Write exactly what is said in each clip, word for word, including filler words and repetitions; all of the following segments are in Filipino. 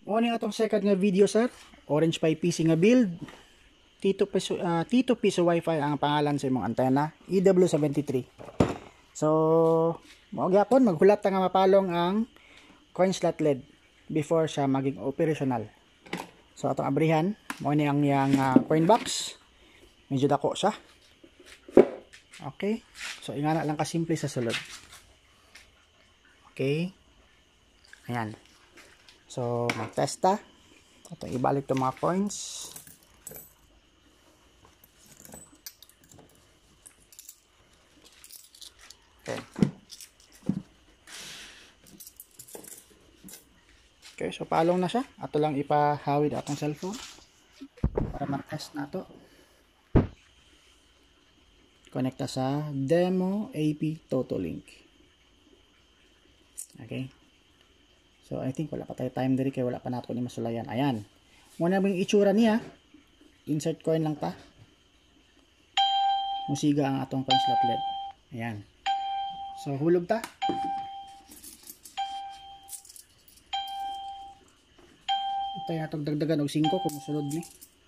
Mao ni atong second nga video sir. Orange Pi P C nga build. Tito piso uh, Tito piso Wi-Fi ang pangalan sa imong antena, E W seventy-three. So, mao gyapon maghulat ta nga mapalong ang coin slot L E D before siya maging operational. So atong abrihan, mao ni ang yang uh, coin box. Medyo dako siya. Okay. So ingana lang ka simple sa sulod. Okay. Ayan. So mag-test ta. Atong ibalik tong mga coins. Okay. Okay, so palong na siya. Ato lang ipahawid atong cellphone para mag-test na to. Connecta sa demo A P Totolink. Okay. So I think wala pa tayo time diri kay wala pa nato ni masulayan. Ayan. Muna bang itsura niya. Insert coin lang ta. Musiga ang atong coin slot L E D. Ayan. So hulog ta. Ito yung atong dagdagan og singko kung musulod ni.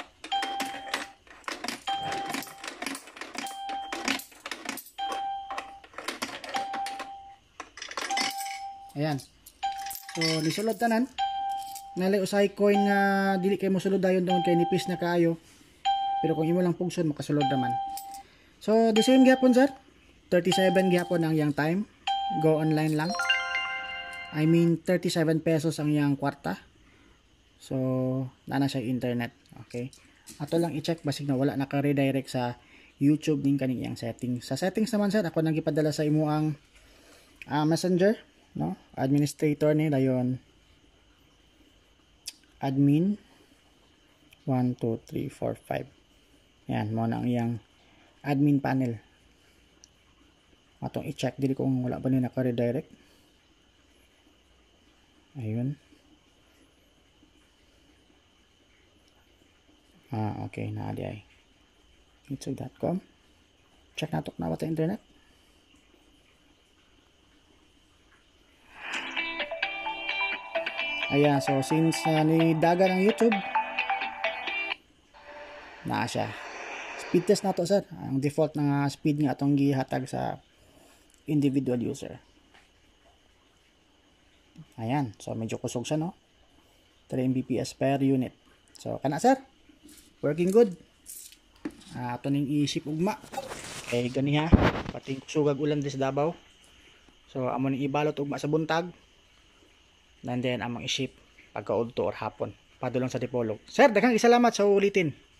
Ayan. So nisulod tanan. Nalay usay coin nga dili kay mosulod dayon doon kay nipis na kaayo. Pero kung imo lang pugson makasulod naman. So the same gyapon sir. thirty-seven gyapon ang yang time. Go online lang. I mean thirty-seven pesos ang yang kwarta. So nana siya internet. Okay. Ato lang i-check basig na wala naka-redirect sa YouTube ning kaning yang settings. Sa settings naman sir, ako nang gipadala sa imo ang uh, Messenger, no? Administrator ni dayon. Admin one two three four five. Yan mo na ang iyang admin panel. Atong i-check dili kung wala ba ni naka-redirect. Ayun. Ah, okay, na di ay. youtube dot com. Check nato na ba ta internet. Ayan, so since uh, ni daga ng YouTube, naa siya. Speed test na to sir. Ang default na speed nga atong gihatag sa individual user. Ayan, so medyo kusog siya no. three megabits per unit. So kana sir, working good. Uh, ato ning i-ship ugma. Eh gani ha, pati kusugag ulan dis Davao. So amo ning ibalot ugma sa buntag. And then amang i-ship pagkaudto or hapon padulong sa Dipolog. Sir, daghang salamat sa ulitin.